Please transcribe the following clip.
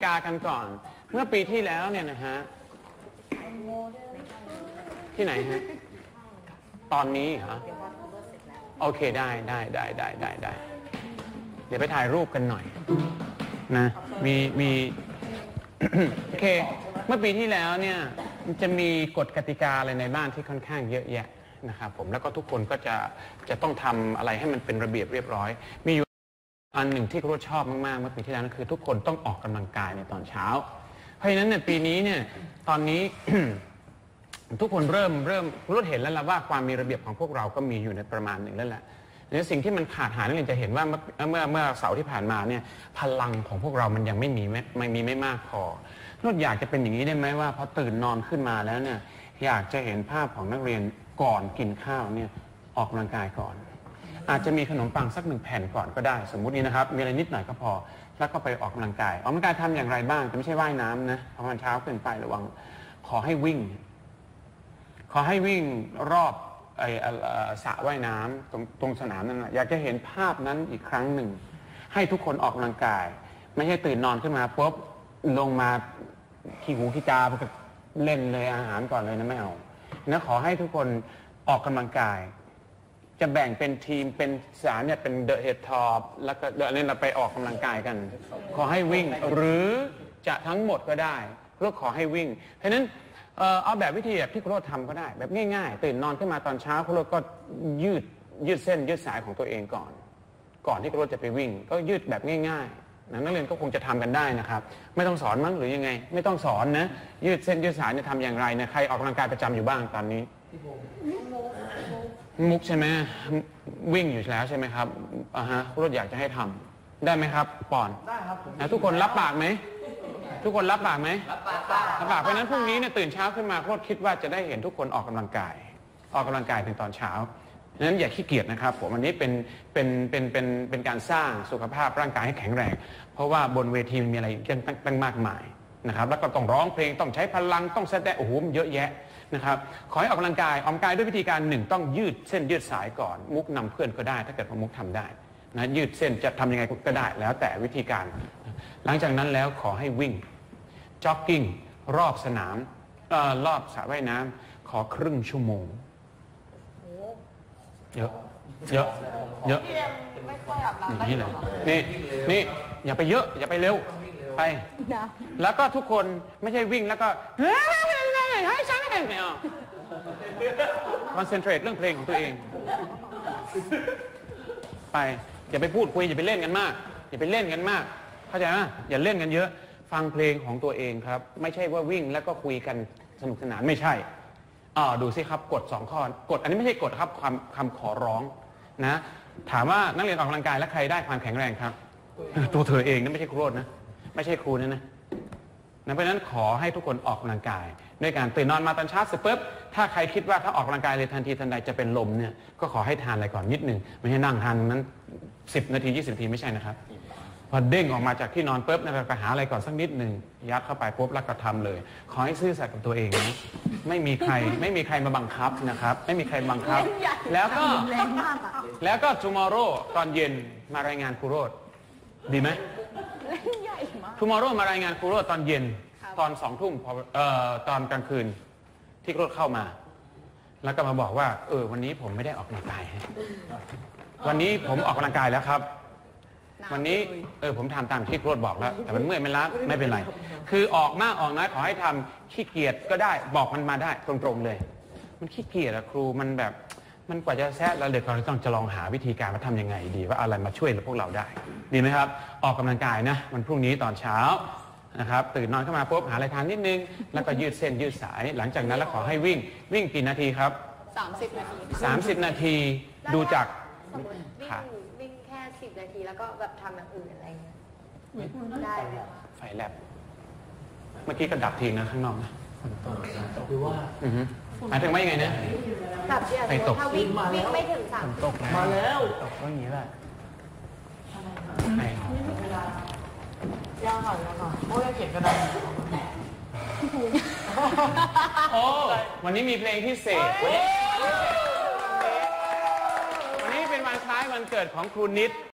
กากันก่อน เมื่อปีที่แล้วเนี่ยนะฮะที่ไหนฮะตอนนี้เหรอโอเคได้เดี๋ยวไปถ่ายรูปกันหน่อยนะมีโอเคเมื่อปีที่แล้วเนี่ยจะมีกฎกติกาอะไรในบ้านที่ค่อนข้างเยอะแยะนะครับผมแล้วก็ทุกคนก็จะต้องทำอะไรให้มันเป็นระเบียบเรียบร้อยมีอยู่อันหนึ่งที่ครูชอบมากๆเมื่อปีที่แล้วนั่นคือทุกคนต้องออกกำลังกายในตอนเช้าเพราะฉะนั้นเนี่ยปีนี้เนี่ยตอนนี้ ทุกคนเริ่มรู้เห็นแล้วล่ะว่าความมีระเบียบของพวกเราก็มีอยู่ในประมาณหนึ่งแล้วแหละในสิ่งที่มันขาดหายนักเรียนจะเห็นว่าเมื่อเสาร์ที่ผ่านมาเนี่ยพลังของพวกเรามันยังไม่มากพอนุชอยากจะเป็นอย่างนี้ได้ไหมว่าพอตื่นนอนขึ้นมาแล้วเนี่ยอยากจะเห็นภาพของนักเรียนก่อนกินข้าวเนี่ยออกกำลังกายก่อนอาจจะมีขนมปังสัก1แผ่นก่อนก็ได้สมมุตินี้นะครับมีอะไรนิดหน่อยก็พอแล้วก็ไปออกกำลังกายออกกำลังกายทำอย่างไรบ้างจะไม่ใช่ว่ายน้ำนะเพราะมันเช้าเกินไประวังขอให้วิ่งรอบสระว่ายน้ำตรงสนามนั่นนะอยากจะเห็นภาพนั้นอีกครั้งหนึ่งให้ทุกคนออกกำลังกายไม่ใช่ตื่นนอนขึ้นมาปุ๊บลงมาขี้หูขี้ตาไปเล่นเลยอาหารก่อนเลยนะไม่เอานะขอให้ทุกคนออกกำลังกายจะแบ่งเป็นทีมเป็นสามเนี่ยเป็นเดอะเฮดท็อปแล้วก็เดี๋ยวเราไปออกกำลังกายกันขอให้วิ่งหรือจะทั้งหมดก็ได้เพื่อขอให้วิ่งเพราะฉะนั้นเอาแบบวิธีแบบที่ครูโรจน์ทำก็ได้แบบง่ายๆตื่นนอนขึ้นมาตอนเช้าครูโรจน์ก็ยืดเส้นยืดสายของตัวเองก่อนที่ครูโรจน์จะไปวิ่งก็ยืดแบบง่ายๆนักเรียนก็คงจะทำกันได้นะครับไม่ต้องสอนมั้งหรือยังไงไม่ต้องสอนนะยืดเส้นยืดสายจะทำอย่างไรนะใครออกกำลังกายประจำอยู่บ้างตอนนี้มุกใช่ไหมวิ่งอยู่แล้วใช่ไหมครับครูโรจน์อยากจะให้ทำได้ไหมครับปอนได้ครับทุกคนรับปากไหมทุกคนรับปากไหมรับปากเพราะนั้นพรุ่งนี้เนี่ยตื่นเช้าขึ้นมาโค้ชคิดว่าจะได้เห็นทุกคนออกกำลังกายในตอนเช้าดังนั้นอย่าขี้เกียจนะครับผมอันนี้เป็นการสร้างสุขภาพร่างกายให้แข็งแรงเพราะว่าบนเวทีมันมีอะไรตั้งมากมายนะครับแล้วก็ต้องร้องเพลงต้องใช้พลังต้องแสดงโอ้โหเยอะแยะนะครับขอให้ออกกำลังกายด้วยวิธีการ1ต้องยืดเส้นยืดสายก่อนมุกนำเพื่อนก็ได้ถ้าเกิดมุกทำได้นะยืดเส้นจะทำยังไงก็ได้แล้วแต่วิธีการหลังจากนั้นแล้วขอให้วิ่งจ็อกกิ้งรอบสนามรอบสระว่ายน้ำขอครึ่งชั่วโมงเยอะนี่เลยนี่อย่าไปเยอะอย่าไปเร็วไปแล้วก็ทุกคนไม่ใช่วิ่งแล้วก็ให้ฉันไม่เอาคอนเซนเทรตเรื่องเพลงของตัวเองไปอย่าไปพูดคุยอย่าไปเล่นกันมากเข้าใจไหมอย่าเล่นกันเยอะฟังเพลงของตัวเองครับไม่ใช่ว่าวิ่งแล้วก็คุยกันสนุกสนานไม่ใช่ดูสิครับกฎ2ข้อกฎอันนี้ไม่ใช่กฎครับคำขอร้องนะถามว่านักเรียนออกกำลังกายแล้วใครได้ความแข็งแรงครับตัวเธอเองนะไม่ใช่ครูโรจน์นะไม่ใช่ครูนะเพราะฉะนั้นขอให้ทุกคนออกกำลังกายด้วยการตื่นนอนมาตอนเช้าเสร็จปุ๊บถ้าใครคิดว่าถ้าออกกำลังกายเลยทันทีทันใดจะเป็นลมเนี่ยก็ขอให้ทานอะไรก่อนนิดนึงไม่ใช่นั่งทานนั้น10 นาที20 นาทีไม่ใช่นะครับพอเด้งออกมาจากที่นอนปุ๊บไปหาอะไรก่อนสักนิดหนึ่งยัดเข้าไปปุ๊บแล้วก็ทำเลยขอให้ซื่อสัตย์กับตัวเองนะไม่มีใครมาบังคับนะครับไม่มีใครบังคับแล้วก็ tomorrow ตอนเย็นมารายงานครูโรจน์ดีไหม tomorrow มารายงานครูโรจน์ตอนเย็นตอน2 ทุ่มตอนกลางคืนที่ครูโรจน์เข้ามาแล้วก็มาบอกว่าวันนี้ผมไม่ได้ออกกำลังกายวันนี้ผมออกกำลังกายแล้วครับวันนี้ผมทำตามที่ครูโรจน์บอกแล้วแต่มันเมื่อยไม่ล้าไม่เป็นไรคือออกมากออกน้อยขอให้ทำขี้เกียจก็ได้บอกมันมาได้ตรงๆเลยมันขี้เกียจอะครูมันแบบมันกว่าจะแซะแล้วเด็กเราต้องจะลองหาวิธีการว่าทำยังไงดีว่าอะไรมาช่วยพวกเราได้ดีไหมครับออกกำลังกายนะวันพรุ่งนี้ตอนเช้านะครับตื่นนอนขึ้นมาปุ๊บหาอะไรทานนิดนึงแล้วก็ยืดเส้นยืดสายหลังจากนั้นแล้วขอให้วิ่งกี่นาทีครับ30 นาทีดูจากวิ่งแค่10 นาทีแล้วก็แบบทำอย่างอื่นอะไรเงี้ยได้ไหมไฟแลบเมื่อกี้ก็ดับทีนะข้างนอกนะคือว่าหมายถึงว่ายังไงนะแบบไฟตกถ้าวิ่งไม่ถึง3 ตกมาแล้วตกก็อย่างนี้แหละยังค่ะโอ้ยเขียนกระดาษโอ้วันนี้มีเพลงพิเศษวันนี้เป็นวันคล้ายวันเกิดของครูนิด